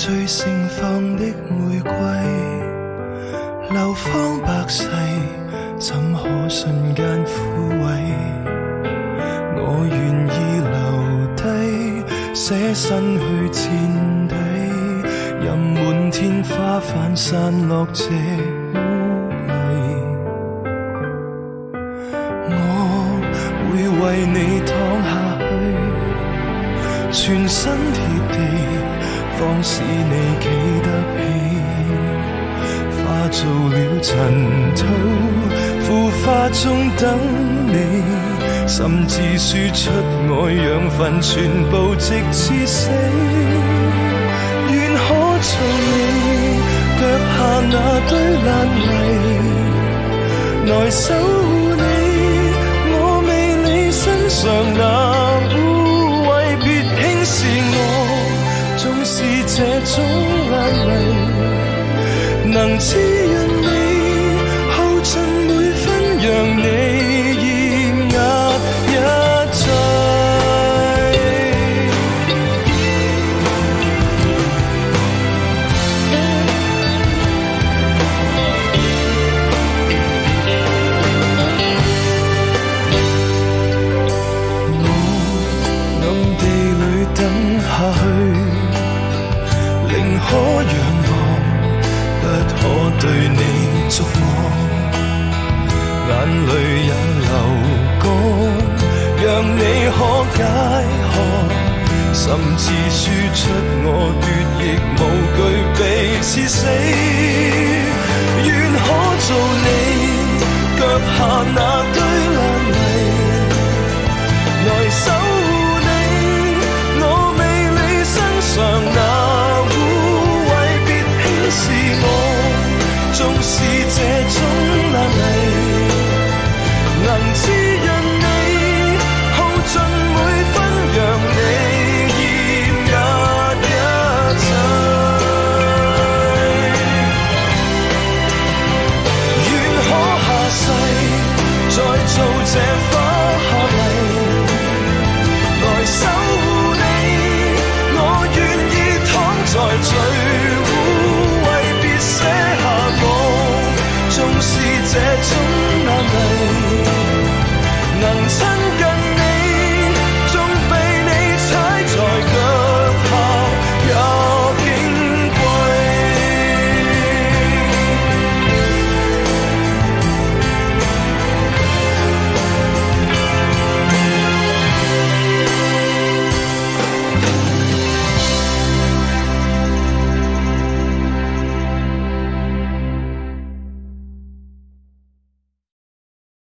最盛放的玫瑰，流芳百世，怎可瞬間枯萎？我願意留低，捨身去墊底，任滿天花瓣散落這污泥。我會為你躺下去，全身貼地。方使你企得起，化做了塵土，腐化中等你，甚至輸出我養分，全部直至死。願可做你腳下那堆爛泥，來守護你，我未你身上那污穢，別輕視我。縱是這種眼淚能滋潤你，耗盡每分，讓你厭壓一切。我暗地裏等下去，可仰望，不可對你觸摸，眼淚也流乾，讓你可解渴，甚至輸出我血液無懼被刺死。願可做你腳下那